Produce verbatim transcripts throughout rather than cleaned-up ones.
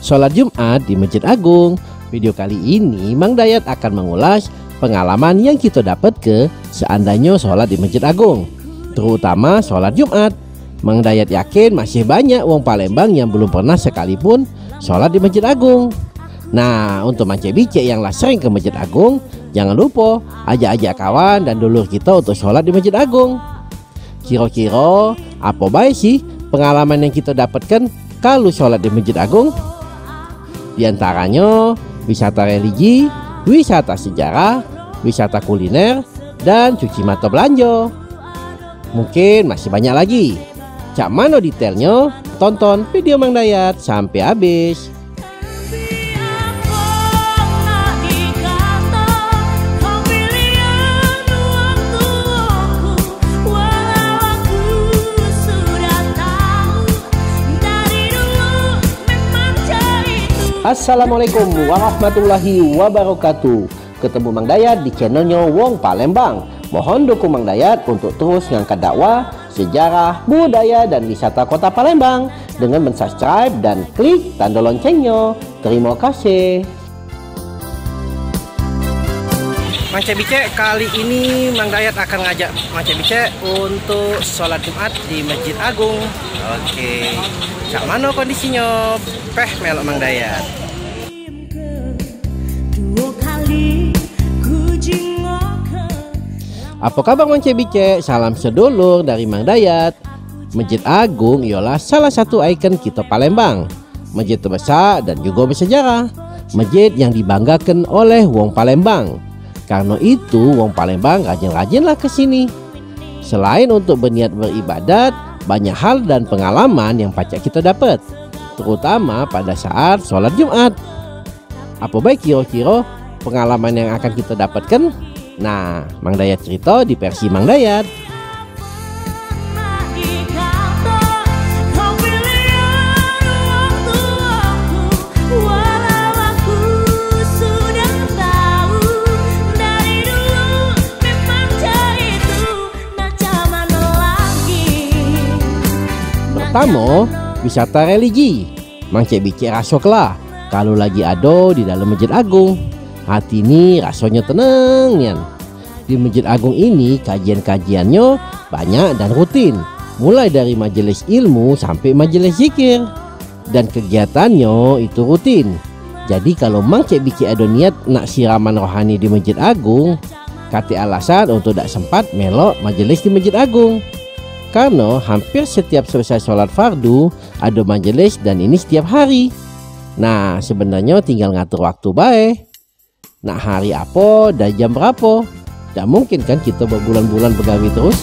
sholat Jumat di Masjid Agung. Video kali ini Mang Dayat akan mengulas pengalaman yang kita dapat ke seandainya sholat di Masjid Agung, terutama sholat Jumat. Mang Dayat yakin masih banyak wong Palembang yang belum pernah sekalipun sholat di Masjid Agung. Nah, untuk mance-bice yang lah sering ke Masjid Agung, jangan lupa ajak-ajak kawan dan dulur kita untuk sholat di Masjid Agung. Kira-kira apa baik sih pengalaman yang kita dapatkan kalau sholat di Masjid Agung? Di antaranya wisata religi, wisata sejarah, wisata kuliner, dan cuci mata belanja. Mungkin masih banyak lagi. Cak mana detailnya? Tonton video Mang Dayat sampai habis. Assalamualaikum warahmatullahi wabarakatuh. Ketemu Mang Dayat di channelnya Wong Palembang. Mohon dukung Mang Dayat untuk terus ngangkat dakwah, sejarah, budaya, dan wisata kota Palembang dengan mensubscribe dan klik tanda loncengnya. Terima kasih. Mance-bice, kali ini Mang Dayat akan ngajak mance-bice untuk sholat Jumat di Masjid Agung. Oke, cak mana kondisinya? Peh melok Mang Dayat. Apa kabar mance-bice? Salam sedulur dari Mang Dayat. Masjid Agung ialah salah satu ikon kita Palembang. Masjid terbesar dan juga bersejarah. Masjid yang dibanggakan oleh wong Palembang. Karena itu wong Palembang rajin-rajinlah ke sini. Selain untuk berniat beribadat, banyak hal dan pengalaman yang pacak kita dapat, terutama pada saat sholat Jumat. Apa baik kira-kira pengalaman yang akan kita dapatkan? Nah, Mang Dayat cerita di versi Mang Dayat. Pertama, wisata religi. Mance-bice rasoklah kalau lagi ada di dalam Masjid Agung. Hati ini rasanya tenang nian. Di Masjid Agung ini kajian-kajiannya banyak dan rutin, mulai dari majelis ilmu sampai majelis zikir, dan kegiatannya itu rutin. Jadi kalau mance-bice ada niat nak siraman rohani di Masjid Agung, kati alasan untuk tak sempat melok majelis di Masjid Agung. Karena hampir setiap selesai sholat fardu ada majelis, dan ini setiap hari. Nah, sebenarnya tinggal ngatur waktu baik. Nak hari apa dan jam berapa. Tak mungkin kan kita berbulan-bulan begawi terus.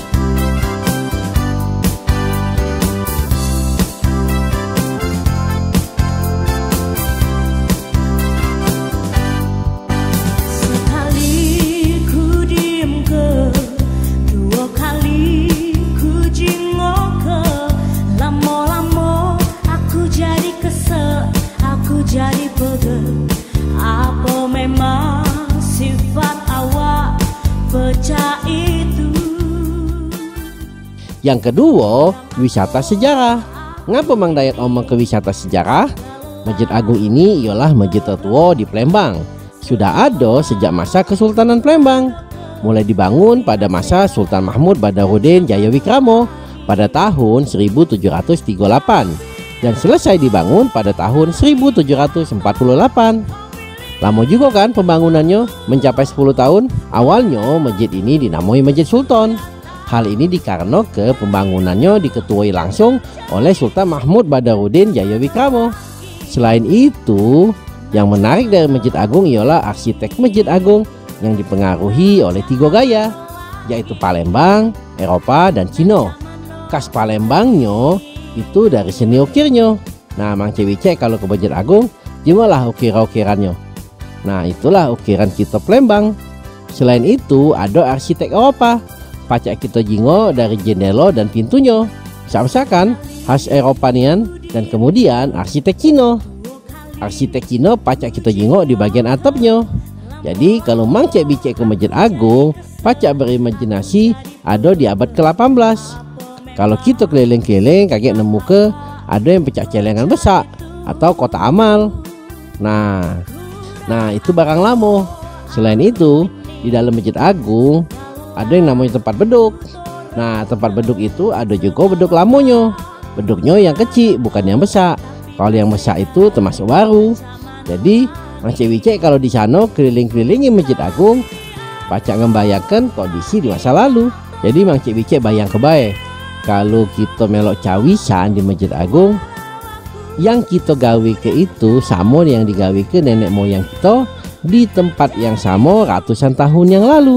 Yang kedua, wisata sejarah. Ngapa Mang Dayat omong ke wisata sejarah? Masjid Agung ini ialah masjid tertua di Palembang. Sudah ada sejak masa Kesultanan Palembang. Mulai dibangun pada masa Sultan Mahmud Badarudin Jayawikrama pada tahun seribu tujuh ratus tiga puluh delapan dan selesai dibangun pada tahun seribu tujuh ratus empat puluh delapan. Lama juga kan pembangunannya, mencapai sepuluh tahun. Awalnya masjid ini dinamai Masjid Sultan. Hal ini dikarenakan pembangunannya diketuai langsung oleh Sultan Mahmud Badarudin Jayawikrama. Selain itu, yang menarik dari Masjid Agung ialah arsitek Masjid Agung yang dipengaruhi oleh tiga gaya, yaitu Palembang, Eropa, dan Cina. Khas Palembangnya itu dari seni ukirnya. Nah, mance-bice kalau ke Masjid Agung, gimana ukir-ukirannya? Nah, itulah ukiran kita Palembang. Selain itu, ada arsitek Eropa. Pacak kita jingo dari jendela dan pintunya, misalkan khas Eropa nian, dan kemudian arsitek Cina. Arsitek Cina pacak kita jingo di bagian atapnya. Jadi kalau mance-bice ke Masjid Agung, pacak berimajinasi ada di abad ke delapan belas. Kalau kita keliling-keliling kaget nemu ke ada yang pecah celengan besar. atau kota amal. Nah, nah itu barang lamo. Selain itu, di dalam Masjid Agung ada yang namanya tempat beduk. Nah, tempat beduk itu ada juga beduk lamonyo. Beduknya yang kecil, bukan yang besar. Kalau yang besar itu termasuk baru. Jadi, Mang Cek Wicek kalau di sana keliling-kelilingi Masjid Agung, pacak ngembayangkan kondisi di masa lalu. Jadi Mang Cek Wicek bayang kebaik, kalau kita melok cawisan di Masjid Agung, yang kita gawe ke itu sama yang digawe ke nenek moyang kita di tempat yang sama ratusan tahun yang lalu.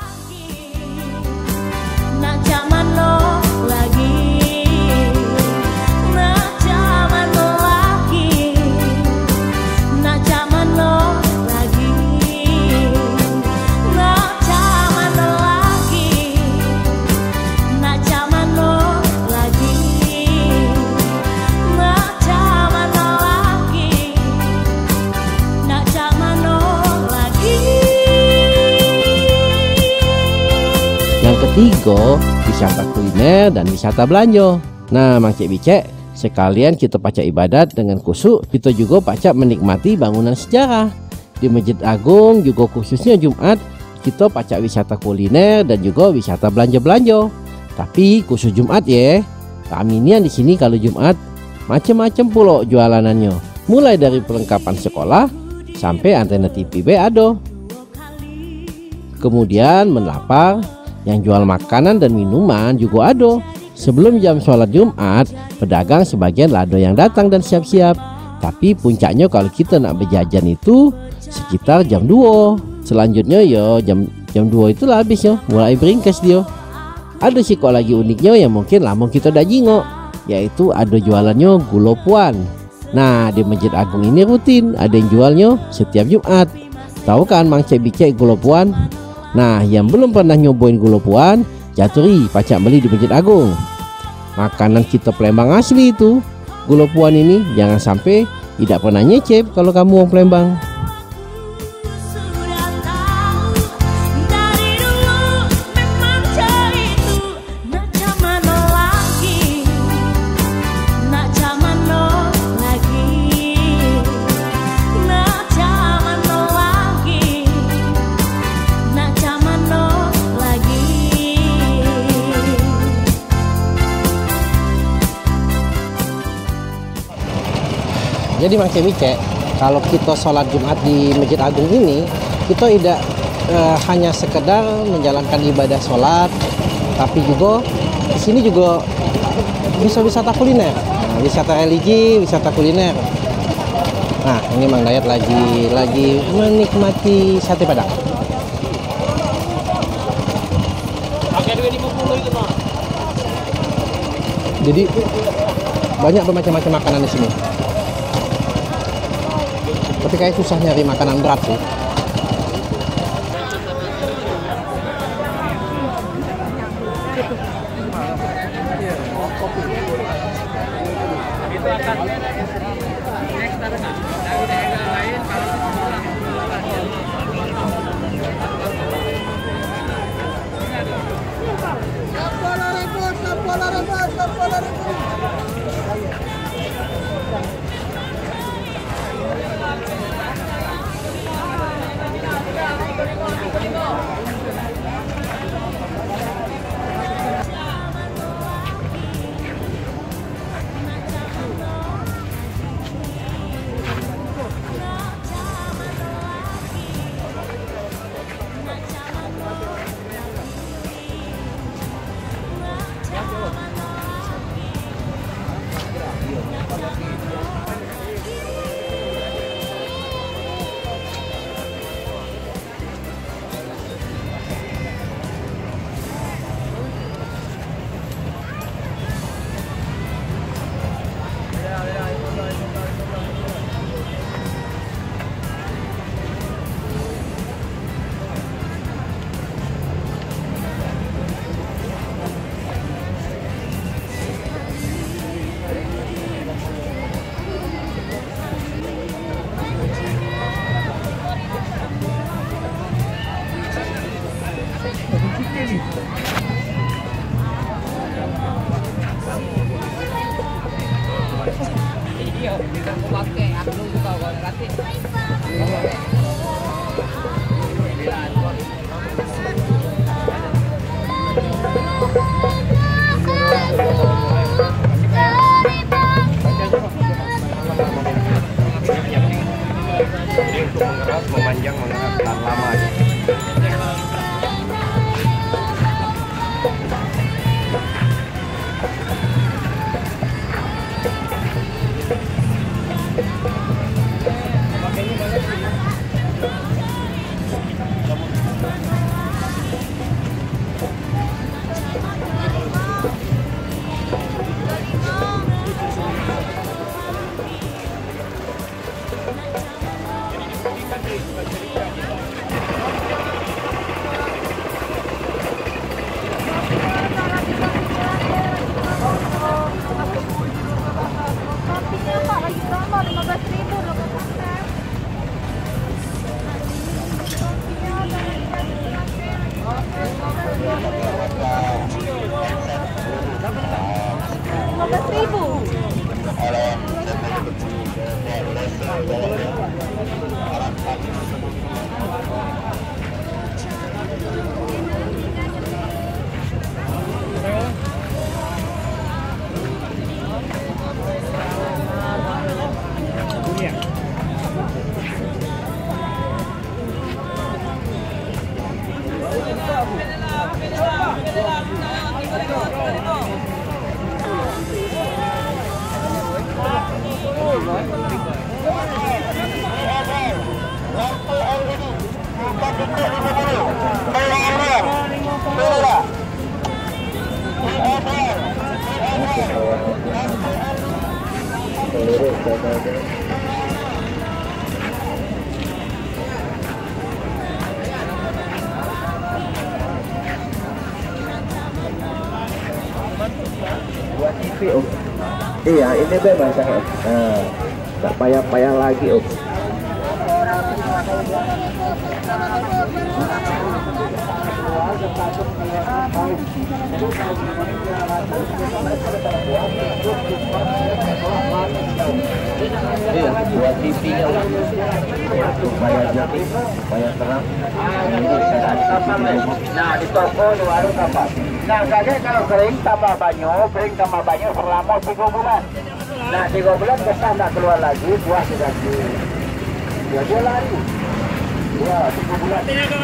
Ketiga, wisata kuliner dan wisata belanja. Nah, Mang Cek Wicek, sekalian kita pacak ibadat dengan khusyuk, kita juga pacak menikmati bangunan sejarah. Di Masjid Agung juga khususnya Jumat, kita pacak wisata kuliner dan juga wisata belanja-belanja. Tapi khusus Jumat ya, kami ini di sini kalau Jumat macam-macam pula jualanannya. Mulai dari perlengkapan sekolah sampai antena T V B ada. Kemudian menlapar, yang jual makanan dan minuman juga ada. Sebelum jam sholat Jumat, pedagang sebagian lado yang datang dan siap-siap. Tapi puncaknya kalau kita nak berjajan itu sekitar jam dua. Selanjutnya ya jam jam dua itu lah habis ya, mulai beringkas dia. Ada sih kok lagi uniknya yang mungkin lama kita dah jingok, yaitu ada jualannya gula puan. Nah, di Masjid Agung ini rutin ada yang jualnya setiap Jumat. Tahu kan Mang Cek Wicek gula puan? Nah, yang belum pernah nyobain gula puan, jaturi pacak beli di Masjid Agung. Makanan kita Palembang asli itu. Gula puan ini jangan sampai tidak pernah nyecep kalau kamu orang Palembang. Jadi Mang Cek Wicek, kalau kita sholat Jumat di Masjid Agung ini, kita tidak eh, hanya sekedar menjalankan ibadah sholat, tapi juga di sini juga bisa wisata kuliner, nah, wisata religi, wisata kuliner. Nah, ini Mang Dayat lagi lagi menikmati sate Padang. Jadi banyak bermacam-macam makanan di sini. Tapi kayak susah nyari makanan berat sih. Buat T V Om. Iya ini bebas ya. Nah, tak payah-payah lagi Om. Iya, buat T V-nya supaya jernih, supaya terang. Nah di toko di warung apa? Nah kakek kalau kering tambah banyu, kering tambah banyu selama tiga bulan. Nah tiga bulan kesah tak keluar lagi, buah sudah di dia dia lari. Ya tiga bulan.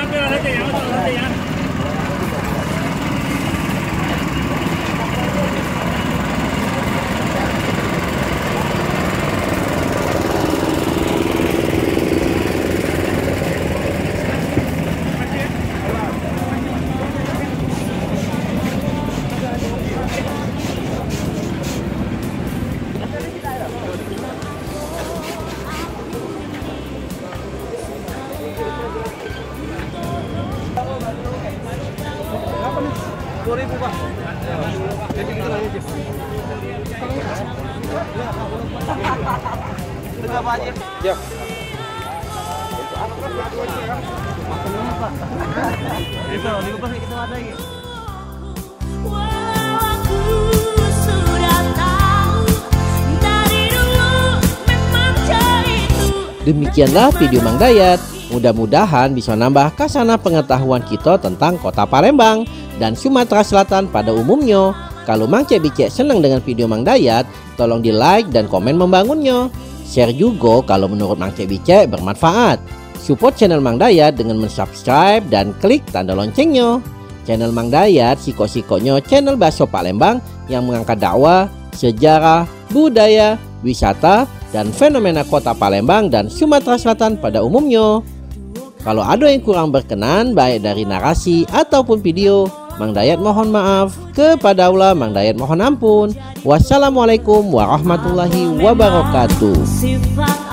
dua ribu Pak. Jadi kita lagi. Tiga Pak Haji. Ya. Itu, lima belas kita ada lagi. Demikianlah video Mang Dayat. Mudah-mudahan bisa nambah kasana pengetahuan kita tentang kota Palembang dan Sumatera Selatan pada umumnya. Kalau Mang Cek Bicek senang dengan video Mang Dayat, tolong di like dan komen membangunnya. Share juga kalau menurut Mang Cek Bicek bermanfaat. Support channel Mang Dayat dengan mensubscribe dan klik tanda loncengnya. Channel Mang Dayat siko-sikonya channel Bakso Palembang yang mengangkat dakwah, sejarah, budaya, wisata, dan fenomena kota Palembang dan Sumatera Selatan pada umumnya. Kalau ada yang kurang berkenan baik dari narasi ataupun video, Mang Dayat mohon maaf. Kepada Allah Mang Dayat mohon ampun. Wassalamualaikum warahmatullahi wabarakatuh.